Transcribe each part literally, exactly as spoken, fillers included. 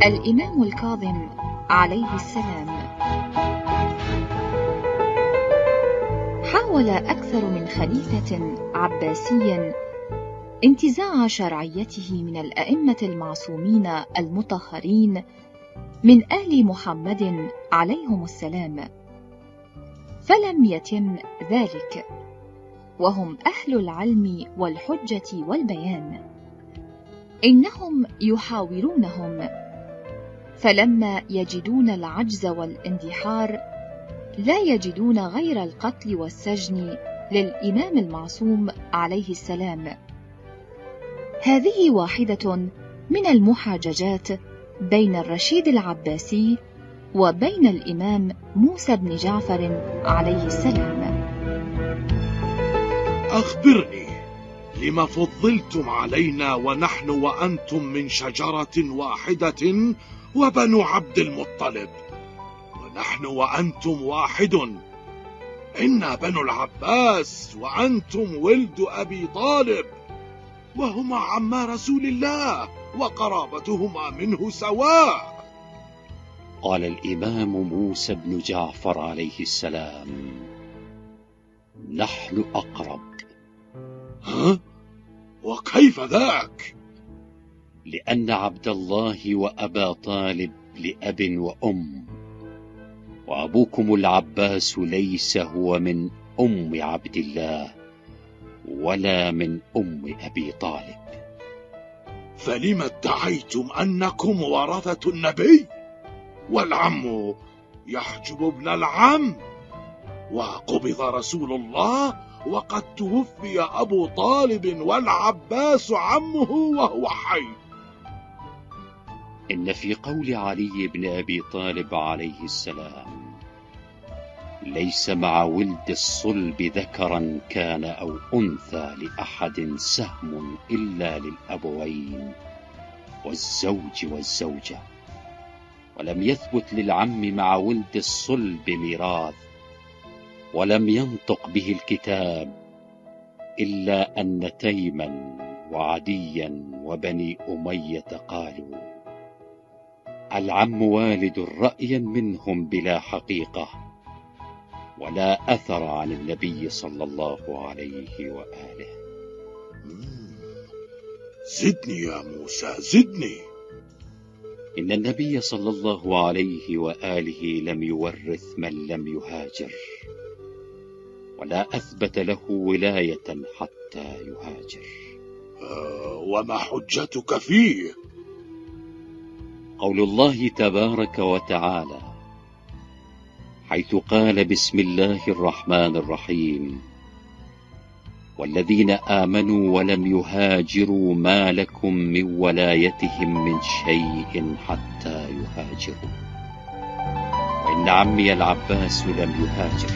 الإمام الكاظم عليه السلام حاول أكثر من خليفة عباسي انتزاع شرعيته من الأئمة المعصومين المطهرين من آل محمد عليهم السلام، فلم يتم ذلك، وهم أهل العلم والحجة والبيان. إنهم يحاورونهم، فلما يجدون العجز والاندحار لا يجدون غير القتل والسجن للإمام المعصوم عليه السلام. هذه واحدة من المحاججات بين الرشيد العباسي وبين الإمام موسى بن جعفر عليه السلام. أخبرني، لما فضلتم علينا ونحن وأنتم من شجرة واحدة وبنو عبد المطلب؟ ونحن وأنتم واحد، إنا بنو العباس وأنتم ولد أبي طالب، وهما عما رسول الله وقرابتهما منه سواء. قال الإمام موسى بن جعفر عليه السلام: نحن أقرب. ها؟ وكيف ذاك؟ لأن عبد الله وأبا طالب لأب وأم، وأبوكم العباس ليس هو من أم عبد الله ولا من أم أبي طالب. فلم ادعيتم أنكم ورثة النبي؟ والعم يحجب ابن العم، وقبض رسول الله وقد توفي أبو طالب والعباس عمه وهو حي. إن في قول علي بن أبي طالب عليه السلام: ليس مع ولد الصلب ذكرا كان أو أنثى لأحد سهم إلا للأبوين والزوج والزوجة، ولم يثبت للعم مع ولد الصلب ميراث، ولم ينطق به الكتاب إلا أن تيما وعديا وبني أمية قالوا: العم والد رأيا منهم بلا حقيقة، ولا أثر عن النبي صلى الله عليه وآله. زدني يا موسى، زدني. إن النبي صلى الله عليه وآله لم يورث من لم يهاجر، ولا أثبت له ولاية حتى يهاجر. آه، وما حجتك فيه؟ قول الله تبارك وتعالى حيث قال: بسم الله الرحمن الرحيم: والذين آمنوا ولم يهاجروا ما لكم من ولايتهم من شيء حتى يهاجروا. وإن عمي العباس لم يهاجر.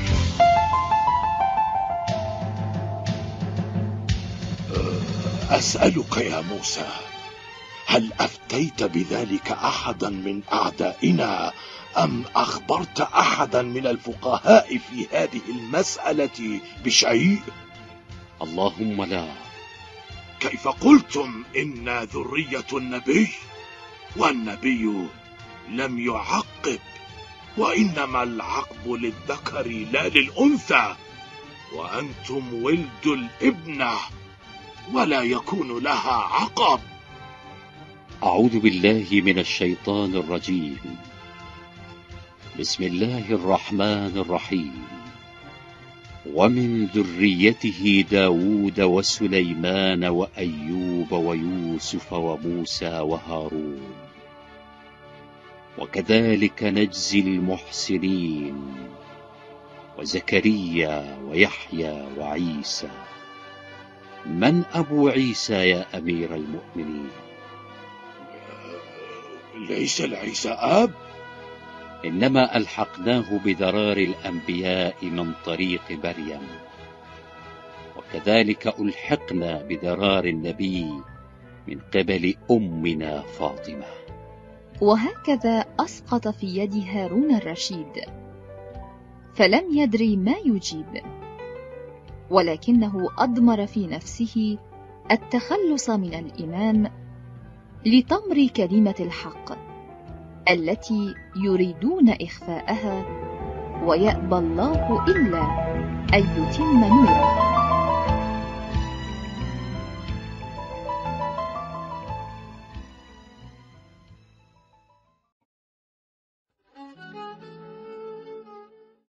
أسألك يا موسى، هل أفتيت بذلك أحدا من أعدائنا أم أخبرت أحدا من الفقهاء في هذه المسألة بشيء؟ اللهم لا. كيف قلتم إنا ذرية النبي والنبي لم يعقب، وإنما العقب للذكر لا للأنثى، وأنتم ولد الابنة ولا يكون لها عقب. أعوذ بالله من الشيطان الرجيم. بسم الله الرحمن الرحيم. ومن ذريته داود وسليمان وأيوب ويوسف وموسى وهارون، وكذلك نجزي المحسنين، وزكريا ويحيى وعيسى. من أبو عيسى يا أمير المؤمنين؟ ليس لعيسى أب؟ إنما ألحقناه بذرار الأنبياء من طريق مريم، وكذلك ألحقنا بذرار النبي من قبل أمنا فاطمة. وهكذا أسقط في يد هارون الرشيد، فلم يدري ما يجيب، ولكنه أضمر في نفسه التخلص من الإمام لتمر كلمة الحق، التي يريدون إخفاءها، ويأبى الله إلا أن يتم نوره.